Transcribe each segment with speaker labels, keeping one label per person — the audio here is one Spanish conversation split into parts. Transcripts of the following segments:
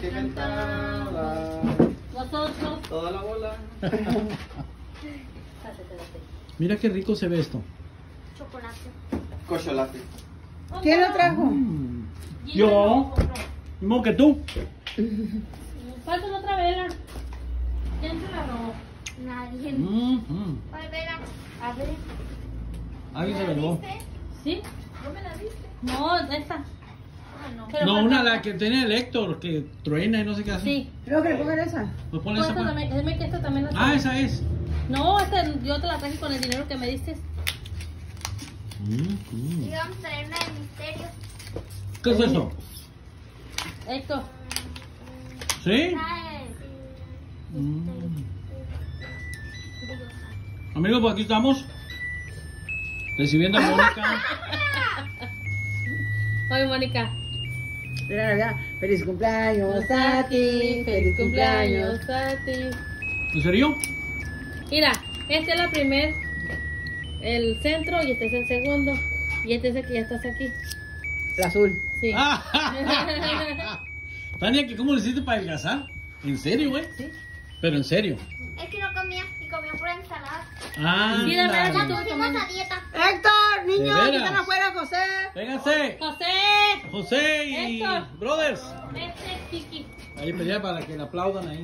Speaker 1: cantaba.
Speaker 2: Nosotros.
Speaker 1: Toda la bola.
Speaker 3: Mira qué rico se ve esto.
Speaker 4: Chocolate.
Speaker 1: Cocholate.
Speaker 5: ¿Quién lo trajo?
Speaker 3: Yo. Mismo que tú.
Speaker 2: Falta otra vela. ¿Quién se la robó?
Speaker 4: Nadie. ¿Cuál vela? A ver.
Speaker 3: Alguien se la robó.
Speaker 2: ¿Sí?
Speaker 4: ¿No me la diste?
Speaker 2: No, esta.
Speaker 4: Ah, no.
Speaker 2: Pero
Speaker 3: No,
Speaker 2: falta
Speaker 3: una
Speaker 2: otra.
Speaker 3: la que tenía el Héctor, que truena y no sé qué hace.
Speaker 2: Sí.
Speaker 5: Creo que le pongan esa.
Speaker 3: Pues ponle
Speaker 2: Pues
Speaker 3: esa.
Speaker 2: esta
Speaker 3: pues.
Speaker 2: también, déjame que esta también la
Speaker 3: Ah, esa es.
Speaker 2: No, esta yo te la traje con el dinero que me diste.
Speaker 4: Y vamos a traer una de misterio.
Speaker 3: ¿Qué es eso?
Speaker 2: Esto.
Speaker 3: ¿Sí?
Speaker 4: Trae.
Speaker 3: Amigos, pues aquí estamos. Recibiendo a Mónica.
Speaker 2: Oye, Mónica.
Speaker 5: Mira, Navidad. Feliz cumpleaños a ti.
Speaker 2: Feliz cumpleaños a ti.
Speaker 3: ¿En serio?
Speaker 2: Mira, este es la primer, el centro y este es el segundo. Y este es el que ya estás aquí.
Speaker 5: El azul.
Speaker 2: Sí.
Speaker 3: Tania, ¿que ¿cómo le hiciste para adelgazar? ¿En serio, güey?
Speaker 2: Sí.
Speaker 3: Pero en serio.
Speaker 4: Es que no comía y comió pura ensalada.
Speaker 3: Ah,
Speaker 2: Sí, de verdad,
Speaker 4: La
Speaker 2: estuve
Speaker 4: pusimos
Speaker 2: comiendo.
Speaker 4: a dieta.
Speaker 5: Héctor, niños,
Speaker 3: ¿De
Speaker 5: que
Speaker 3: veras?
Speaker 5: están afuera, José.
Speaker 3: Vénganse.
Speaker 2: José.
Speaker 3: José y
Speaker 2: Héctor.
Speaker 3: Brothers.
Speaker 2: Vete, Kiki.
Speaker 3: Ahí pelea para que le aplaudan ahí.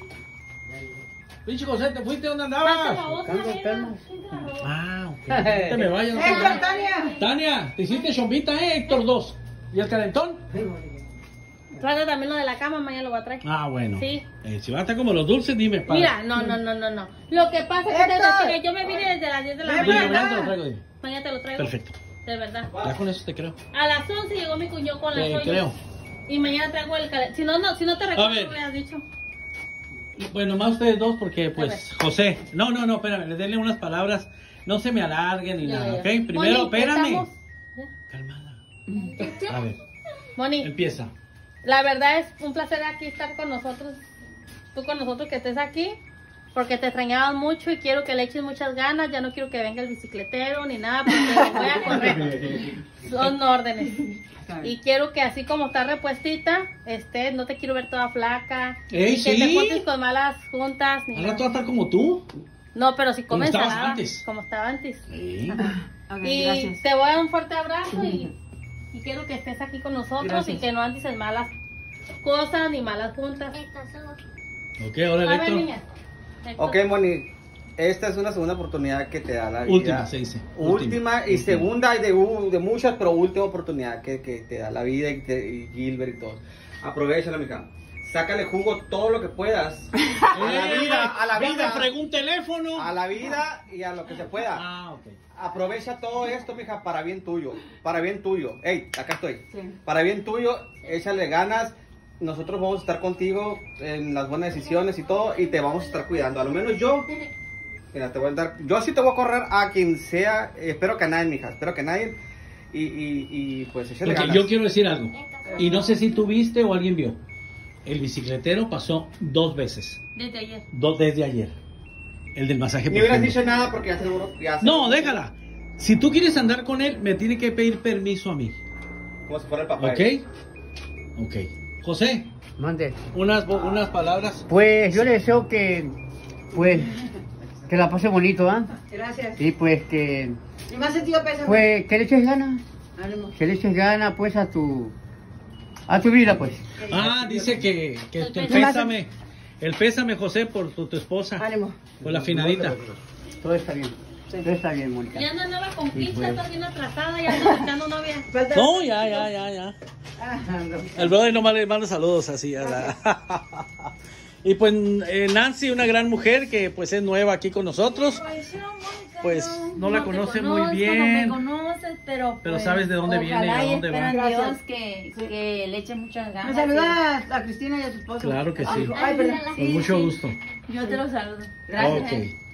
Speaker 3: Pinche José, ¿te fuiste? ¿Dónde
Speaker 2: Falta la
Speaker 3: andabas?
Speaker 2: otra
Speaker 5: Buscando
Speaker 2: vela.
Speaker 5: enfermos.
Speaker 2: ¿Quién te la robó?
Speaker 3: Ah, ok. No te me vayas. no te
Speaker 5: Héctor,
Speaker 3: vayas.
Speaker 5: Tania.
Speaker 3: Tania, te hiciste chombita, Héctor 2. ¿Y el calentón?
Speaker 2: Trata también lo de la cama, mañana lo voy a traer.
Speaker 3: Ah, bueno.
Speaker 2: Sí.
Speaker 3: Si va a estar como los dulces, dime. Para.
Speaker 2: Mira, no. Lo que pasa es que
Speaker 5: Héctor.
Speaker 2: desde yo me vine desde las 10 de la
Speaker 5: Ven
Speaker 3: Dime,
Speaker 5: para
Speaker 2: mañana.
Speaker 3: mañana te lo traigo, dime.
Speaker 2: Mañana te lo traigo.
Speaker 3: Perfecto.
Speaker 2: De verdad.
Speaker 3: Ya con eso te creo.
Speaker 2: A las 11 llegó mi cuñado con las
Speaker 3: Te
Speaker 2: ollas.
Speaker 3: creo.
Speaker 2: Y mañana traigo el calentón. Si no te
Speaker 3: A
Speaker 2: recuerdo,
Speaker 3: ver.
Speaker 2: me has dicho.
Speaker 3: Bueno, más ustedes dos porque,
Speaker 2: A ver.
Speaker 3: pues, José. No, espérame, les denle unas palabras. No se me alarguen ni nada, ¿ok? Primero,
Speaker 2: Moni,
Speaker 3: espérame.
Speaker 2: ¿estamos? ¿Ya?
Speaker 3: Calmada. A ver,
Speaker 2: Moni,
Speaker 3: empieza.
Speaker 2: la verdad es un placer aquí estar con nosotros. Tú con nosotros que estés aquí. Porque te extrañaban mucho y quiero que le eches muchas ganas. Ya no quiero que venga el bicicletero ni nada porque lo voy a correr. Son órdenes. Y quiero que así como está repuestita, no te quiero ver toda flaca.
Speaker 3: Ey,
Speaker 2: y que
Speaker 3: sí.
Speaker 2: te juntes con malas juntas. Ni
Speaker 3: Al
Speaker 2: nada.
Speaker 3: rato va a estar como tú.
Speaker 2: No, pero si
Speaker 3: Como
Speaker 2: comes
Speaker 3: estabas
Speaker 2: ensalada,
Speaker 3: antes.
Speaker 2: como estaba antes.
Speaker 3: Sí.
Speaker 5: Ok,
Speaker 2: Y
Speaker 5: gracias.
Speaker 2: te voy a dar un fuerte abrazo y quiero que estés aquí con nosotros
Speaker 5: Gracias.
Speaker 2: y que no andes en malas cosas ni malas juntas.
Speaker 4: Estas son.
Speaker 3: Ok, ahora
Speaker 2: A ver,
Speaker 3: Héctor.
Speaker 2: niñas. Héctor.
Speaker 1: Ok, Moni. Esta es una segunda oportunidad que te da la vida.
Speaker 3: Última, se dice.
Speaker 1: Última y segunda de muchas, pero última oportunidad que te da la vida y Gilbert y todos. Aprovechala, mija. Sácale jugo todo lo que puedas. A la vida, a la
Speaker 3: Ya
Speaker 1: vida.
Speaker 3: me fregó un teléfono.
Speaker 1: A la vida y a lo que se pueda.
Speaker 3: Ah, ok.
Speaker 1: Aprovecha todo esto, mija, para bien tuyo. Para bien tuyo. Ey, acá estoy.
Speaker 5: Sí.
Speaker 1: Para bien tuyo, échale ganas. Nosotros vamos a estar contigo en las buenas decisiones y todo, y te vamos a estar cuidando. A lo menos yo, mira, te voy a dar. Yo sí te voy a correr a quien sea. Espero que a nadie, mija. Espero que a nadie. Y pues échale
Speaker 3: Ok,
Speaker 1: ganas.
Speaker 3: yo quiero decir algo.
Speaker 4: Estas son.
Speaker 3: Y no sé si tú viste o alguien vio. El bicicletero pasó 2 veces.
Speaker 2: Desde ayer.
Speaker 3: Desde ayer. El del masaje
Speaker 1: Ni hubieras
Speaker 3: profundo.
Speaker 1: dicho nada porque ya seguro.
Speaker 3: No, déjala. Si tú quieres andar con él, me tiene que pedir permiso a mí.
Speaker 1: Como si fuera el papá.
Speaker 3: ¿Ok? Ok. José,
Speaker 6: Mande.
Speaker 3: unas palabras.
Speaker 6: Pues yo le deseo que, pues, que la pase bonito, ¿ah?
Speaker 5: Gracias.
Speaker 6: Y pues que,
Speaker 5: Y más sentido pesa.
Speaker 6: pues, que le eches ganas,
Speaker 5: Ánimo.
Speaker 6: que le eches ganas, pues, a tu vida, pues.
Speaker 3: Ah, dice que
Speaker 2: El
Speaker 3: el pésame, José, por tu esposa.
Speaker 5: Ánimo.
Speaker 3: Por la finadita.
Speaker 6: Todo está bien. Todo está bien, Mónica.
Speaker 2: Ya anda nueva conquista,
Speaker 6: Sí, pues.
Speaker 2: está bien atrasada, ya anda buscando novia.
Speaker 5: Falta-
Speaker 3: No, ya.
Speaker 5: Ah, no.
Speaker 3: El brother nomás le manda saludos así. Y pues Nancy, una gran mujer que pues es nueva aquí con nosotros. Pues no la conoce muy bien.
Speaker 7: No me conoces, pero
Speaker 3: Pero sabes de dónde viene y a
Speaker 7: ojalá
Speaker 3: dónde va.
Speaker 7: espero en Dios
Speaker 5: Gracias.
Speaker 7: que le eche muchas ganas.
Speaker 5: Me saluda a Cristina y a su esposo.
Speaker 3: Claro que sí.
Speaker 5: Ay, perdón.
Speaker 3: Con mucho gusto.
Speaker 7: Yo te lo saludo. Gracias.
Speaker 3: Ok.